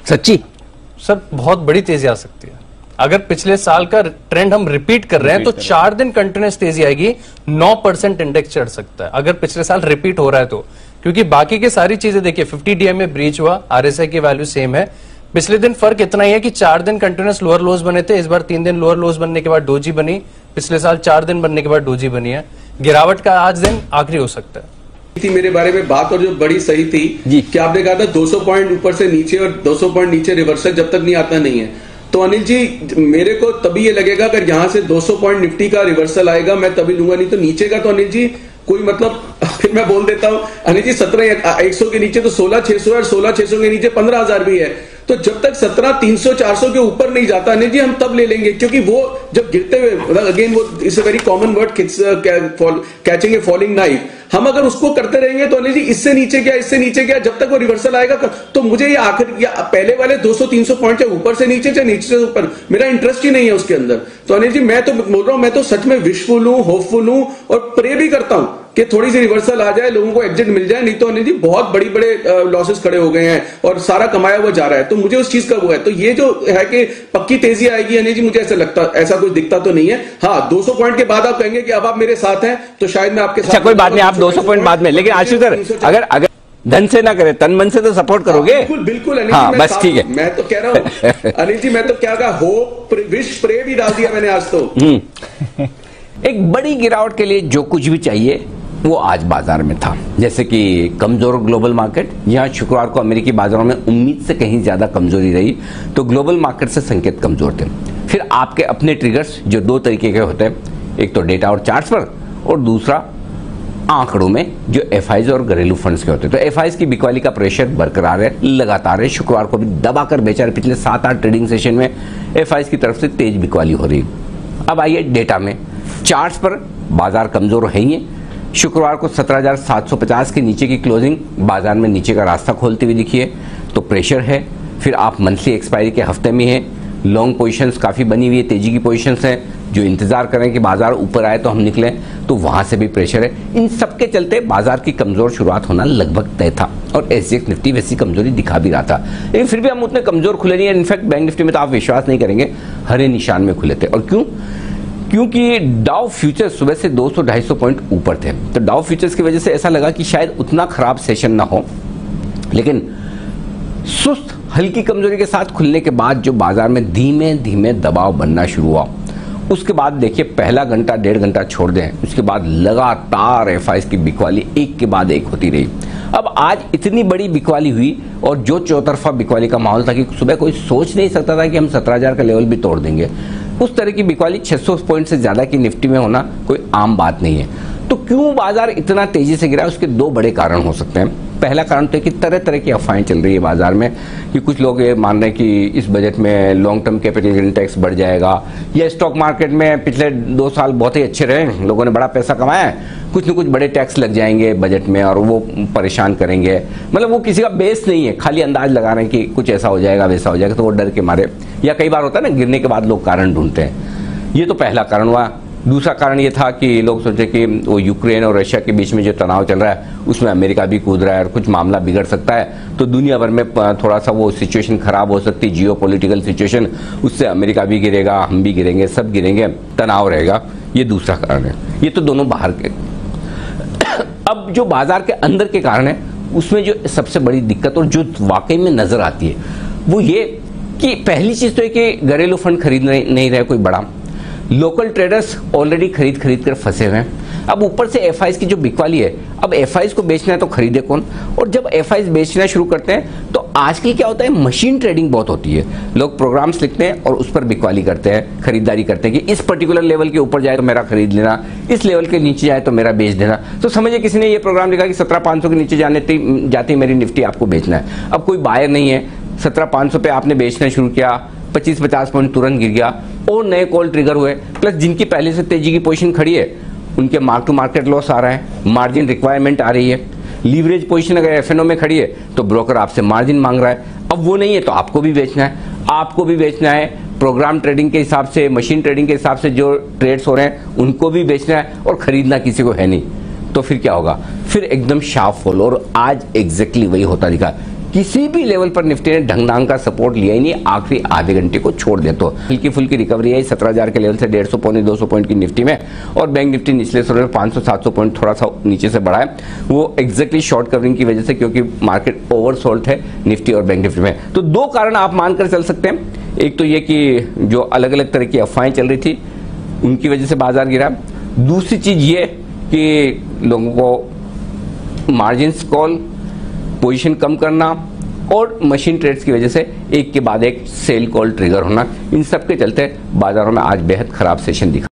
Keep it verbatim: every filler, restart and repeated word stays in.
सच्ची सर बहुत बड़ी तेजी आ सकती है। अगर पिछले साल का ट्रेंड हम रिपीट कर रहे हैं तो चार दिन कंटिन्यूस तेजी आएगी, नौ परसेंट इंडेक्स चढ़ सकता है अगर पिछले साल रिपीट हो रहा है तो। क्योंकि बाकी की सारी चीजें देखिए, फिफ्टी डीएम में ब्रीच हुआ, आरएसआई की वैल्यू सेम है। पिछले दिन फर्क इतना ही है कि चार दिन कंटिन्यूस लोअर लोज बने थे, इस बार तीन दिन लोअर लोज बनने के बाद डोजी बनी, पिछले साल चार दिन बनने के बाद डोजी बनी है। गिरावट का आज दिन आखिरी हो सकता है। थी मेरे बारे में बात, और जो बड़ी सही थी कि आपने कहा था दो सौ पॉइंट ऊपर से नीचे और दो सौ पॉइंट नीचे रिवर्सल जब तक नहीं आता नहीं है। तो अनिल जी मेरे को तभी ये लगेगा अगर यहां से दो सौ पॉइंट निफ्टी का रिवर्सल आएगा मैं तभी लूंगा, नहीं तो नीचे का तो अनिल जी कोई मतलब फिर मैं बोल देता हूं अनिल जी सत्रह एक सौ के नीचे तो सोलह छह सौ और सोलह छह सौ के नीचे पंद्रह हजार भी है। तो जब तक सत्रह तीन सौ चार सौ के ऊपर नहीं जाता अनिल जी हम तब ले लेंगे, क्योंकि वो जब गिरते हुए अगेन वो it's a very common word catching a falling knife, हम अगर उसको करते रहेंगे तो अनिल जी इससे नीचे गया इससे नीचे गया जब तक वो रिवर्सल आएगा तो मुझे ये आखिर या पहले वाले दो सौ तीन सौ पॉइंट चाहे ऊपर से नीचे चाहे नीचे से ऊपर मेरा इंटरेस्ट ही नहीं है उसके अंदर। तो अनिल जी मैं तो बोल रहा हूं, मैं तो सच में विशफुल हूं, होपफुल हूं और प्रे भी करता हूं कि थोड़ी सी रिवर्सल आ जाए, लोगों को एग्जिट मिल जाए, नहीं तो अनिल जी बहुत बड़ी बड़े लॉसेस खड़े हो गए हैं और सारा कमाया हुआ जा रहा है। तो मुझे उस चीज का वो है, तो ये जो है कि पक्की तेजी आएगी अनिल जी मुझे ऐसा लगता ऐसा कुछ दिखता तो नहीं है। हाँ दो सौ पॉइंट के बाद आप कहेंगे कि अब आप मेरे साथ हैं तो शायद मैं आपके साथ। अच्छा कोई बात नहीं, आप दो सौ पॉइंट बाद में, लेकिन आशीष सर अगर अगर धन से ना करे तन मन से तो सपोर्ट करोगे। बिल्कुल बिल्कुल अनिल हाँ, जी बस ठीक है, मैं तो कह रहा हूँ अनिल जी मैं तो क्या कहा होप विश प्रे भी डाल दिया मैंने आज तो। एक बड़ी गिरावट के लिए जो कुछ भी चाहिए वो आज बाजार में था, जैसे कि कमजोर ग्लोबल मार्केट। यहाँ शुक्रवार को अमेरिकी बाजारों में उम्मीद से कहीं ज्यादा कमजोरी रही, तो ग्लोबल मार्केट से संकेत कमजोर थे। फिर आपके अपने ट्रिगर्स जो दो तरीके के होते हैं, एक तो डेटा और चार्ट्स पर और दूसरा आंकड़ों में जो एफआईज और घरेलू फंड्स के होते हैं। तो एफआईज की बिकवाली का प्रेशर बरकरार है, लगातार है। शुक्रवार को भी दबाकर बेचा है, पिछले सात आठ ट्रेडिंग सेशन में एफआईज की तरफ से तेज बिकवाली हो रही है। अब आइए डेटा में, चार्ट्स पर बाजार कमजोर है ही। शुक्रवार को सत्रह हजार सात सौ पचास के नीचे की क्लोजिंग बाजार में नीचे का रास्ता खोलती हुई दिखी है, तो प्रेशर है। फिर आप मंथली एक्सपायरी के हफ्ते में हैं, लॉन्ग पोजीशंस काफी बनी हुई है, तेजी की पोजीशंस हैं, जो इंतजार करें कि बाजार ऊपर आए तो हम निकलें, तो वहां से भी प्रेशर है। इन सब के चलते बाजार की कमजोर शुरुआत होना लगभग तय था और एसजीएक्स निफ्टी वैसी कमजोरी दिखा भी रहा था, लेकिन फिर भी हम उतने कमजोर खुले नहीं है। इनफैक्ट बैंक निफ्टी में तो आप विश्वास नहीं करेंगे हरे निशान में खुले थे। और क्यों? क्योंकि डाउ फ्यूचर्स सुबह से दो सौ ढाई सौ पॉइंट ऊपर थे, तो डाउ फ्यूचर्स की वजह से ऐसा लगा कि शायद उतना खराब सेशन ना हो, लेकिन सुस्त हल्की कमजोरी के साथ खुलने के बाद जो बाजार में धीमे धीमे दबाव बनना शुरू हुआ, उसके बाद देखिए पहला घंटा डेढ़ घंटा छोड़ दें, उसके बाद लगातार एफआईज की बिकवाली एक के बाद एक होती रही। अब आज इतनी बड़ी बिकवाली हुई और जो चौतरफा बिकवाली का माहौल था कि सुबह कोई सोच नहीं सकता था कि हम सत्रह हजार का लेवल भी तोड़ देंगे, उस तरह की बिकवाली छह सौ पॉइंट से ज्यादा की निफ्टी में होना कोई आम बात नहीं है। तो क्यों बाजार इतना तेजी से गिरा, उसके दो बड़े कारण हो सकते हैं। पहला कारण तो है कि तरह तरह की अफवाहें चल रही है बाजार में कि कुछ लोग ये मान रहे हैं कि इस बजट में long term capital gain tax बढ़ जाएगा, या स्टॉक मार्केट में पिछले दो साल बहुत ही अच्छे रहे, लोगों ने बड़ा पैसा कमाया है, कुछ न कुछ बड़े टैक्स लग जाएंगे बजट में और वो परेशान करेंगे। मतलब वो किसी का बेस नहीं है, खाली अंदाज लगा रहे हैं कि कुछ ऐसा हो जाएगा वैसा हो जाएगा, तो वो डर के मारे, या कई बार होता है ना गिरने के बाद लोग कारण ढूंढते हैं। ये तो पहला कारण हुआ। दूसरा कारण ये था कि लोग सोचे कि वो यूक्रेन और रशिया के बीच में जो तनाव चल रहा है उसमें अमेरिका भी कूद रहा है और कुछ मामला बिगड़ सकता है, तो दुनिया भर में थोड़ा सा वो सिचुएशन खराब हो सकती है, जियो पॉलिटिकल सिचुएशन, उससे अमेरिका भी गिरेगा, हम भी गिरेंगे, सब गिरेंगे, तनाव रहेगा। ये दूसरा कारण है। ये तो दोनों बाहर के। अब जो बाजार के अंदर के कारण है, उसमें जो सबसे बड़ी दिक्कत और जो वाकई में नजर आती है वो ये कि पहली चीज तो है कि घरेलू फंड खरीद नहीं रहे कोई बड़ा, लोकल ट्रेडर्स ऑलरेडी खरीद खरीद कर फंसे हुए हैं। अब ऊपर से एफआईज की जो बिकवाली है, अब एफआईज को बेचना है तो खरीदे कौन, और जब एफआईज बेचना शुरू करते हैं तो आजकल क्या होता है, मशीन ट्रेडिंग बहुत होती है। लोग प्रोग्राम्स लिखते हैं और उस पर बिकवाली करते हैं, खरीदारी करते हैं कि इस पर्टिकुलर लेवल के ऊपर जाए तो मेरा खरीद लेना, इस लेवल के नीचे जाए तो मेरा बेच देना। तो समझिए किसी ने ये प्रोग्राम लिखा कि सत्रह पाँच सौ के नीचे जाने जाती मेरी निफ्टी आपको बेचना है। अब कोई बायर नहीं है, सत्रह पाँच सौ पे आपने बेचना शुरू किया, पच्चीस पचास पॉइंट तुरंत गिर गया और नए कॉल ट्रिगर हुए, प्लस जिनकी पहले से तेजी की पोजीशन खड़ी है उनके मार्क टू मार्केट लॉस आ रहा है, मार्जिन रिक्वायरमेंट आ रही है। लीवरेज पोजीशन अगर एफएनओ में खड़ी है तो ब्रोकर आपसे मार्जिन मांग रहा है, अब वो नहीं है तो आपको भी बेचना है, आपको भी बेचना है। प्रोग्राम ट्रेडिंग के हिसाब से, मशीन ट्रेडिंग के हिसाब से जो ट्रेड्स हो रहे हैं उनको भी बेचना है और खरीदना किसी को है नहीं, तो फिर क्या होगा, फिर एकदम शार्प फॉल। और आज एग्जैक्टली वही होता दिखा किसी भी लेवल पर निफ्टी ने ढंग ढंग का सपोर्ट लिया ही नहीं, आखिरी आधे घंटे को छोड़ दे तो हल्की फुल्की रिकवरी आई सत्रह हजार के लेवल से डेढ़ सौ पौने दो सौ पॉइंट की निफ्टी में, और बैंक निफ्टी निचले स्तर में पाँच सौ सात सौ पॉइंट थोड़ा सा नीचे से बढ़ा है, वो एग्जैक्टली शॉर्ट कवरिंग की वजह से, क्योंकि मार्केट ओवरसोल्ड है निफ्टी और बैंक निफ्टी में। तो दो कारण आप मानकर चल सकते हैं, एक तो ये कि जो अलग अलग तरह की अफवाहें चल रही थी उनकी वजह से बाजार गिरा, दूसरी चीज ये कि लोगों को मार्जिन्स कॉल, पोजीशन कम करना और मशीन ट्रेड्स की वजह से एक के बाद एक सेल कॉल ट्रिगर होना, इन सब के चलते बाजारों में आज बेहद खराब सेशन दिखा।